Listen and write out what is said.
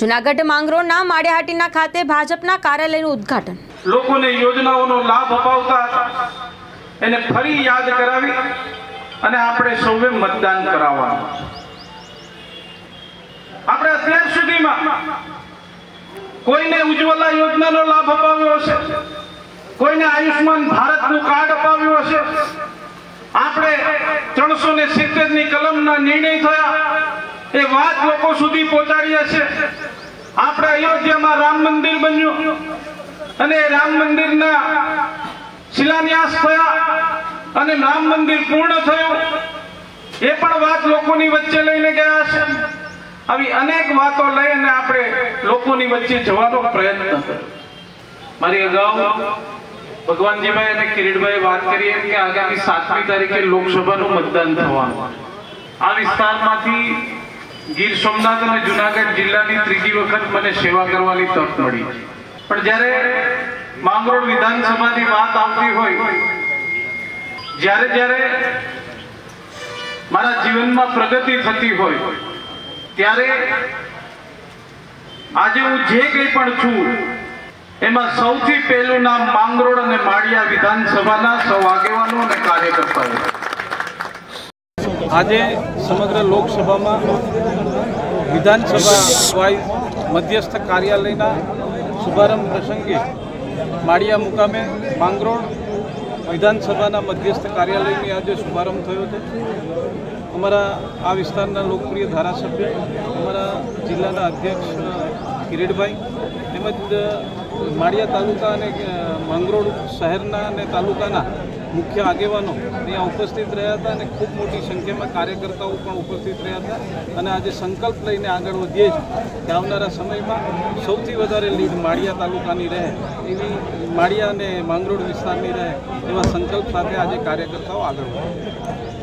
જૂનાગઢ માંગરોળના માળિયાહાટીના ખાતે ભાજપના કાર્યાલયનું ઉદ્ઘાટન। લોકોને યોજનાઓનો લાભ અપાવતા એને ફરી યાદ કરાવી અને આપણે સૌએ મતદાન કરાવવાનું। આપણે અત્યાર સુધીમાં કોઈને ઉજ્જવલા યોજનાનો લાભ અપાવ્યો હશે, કોઈને આયુષ્માન ભારતનું કાર્ડ અપાવ્યું હશે, આપણે 370ની કલમના નિર્ણય થયા એ વાત લોકો સુધી પહોંચાડી હશે। આપણે અયોધ્યામાં રામ મંદિર બન્યું અને રામ મંદિરના શિલાન્યાસ થયા અને રામ મંદિર પૂર્ણ થયું, એ પણ વાત લોકોની વચ્ચે લઈને ગયા છે। આવી અનેક વાતો લઈને આપણે લોકોની વચ્ચે જવાનો પ્રયત્ન કર્યો। મારી અગાઉ ભગવાનજીભાઈ અને કિરીટભાઈ વાત કરીએ કે આગામી 7મી તારીખે લોકસભાનું મતદાન થવાનું। આ વિસ્તારમાંથી ગીર સોમનાથ અને જૂનાગઢ જિલ્લાની ત્રીજી વખત મને સેવા કરવાની તક મળી, પણ જ્યારે માંગરોળ વિધાનસભાની વાત આવતી હોય, જ્યારે મારા જીવનમાં પ્રગતિ થતી હોય, ત્યારે આજે હું જે કંઈ પણ છું એમાં સૌથી પહેલું નામ માંગરોળ અને માળિયા વિધાનસભાના સૌ આગેવાનો અને કાર્યકર્તાઓ। આજે સમગ્ર લોકસભામાં વિધાનસભા વાઇઝ મધ્યસ્થ કાર્યાલયના શુભારંભ પ્રસંગે માળિયા મુકામે માંગરોળ વિધાનસભાના મધ્યસ્થ કાર્યાલયની આજે શુભારંભ થયો છે। અમારા આ વિસ્તારના લોકપ્રિય ધારાસભ્ય, અમારા જિલ્લાના અધ્યક્ષ કિરીટભાઈ તેમજ માળિયા તાલુકા અને માંગરોળ શહેરના અને તાલુકાના મુખ્ય આગેવાનો અહીંયા ઉપસ્થિત રહ્યા હતા અને ખૂબ મોટી સંખ્યામાં કાર્યકર્તાઓ પણ ઉપસ્થિત રહ્યા હતા અને આજે સંકલ્પ લઈને આગળ વધીએ છીએ કે આવનારા સમયમાં સૌથી વધારે લીડ માળિયા તાલુકાની રહે, એવી માળિયા અને માંગરોળ વિસ્તારની રહે એવા સંકલ્પ સાથે આજે કાર્યકર્તાઓ આગળ વધે।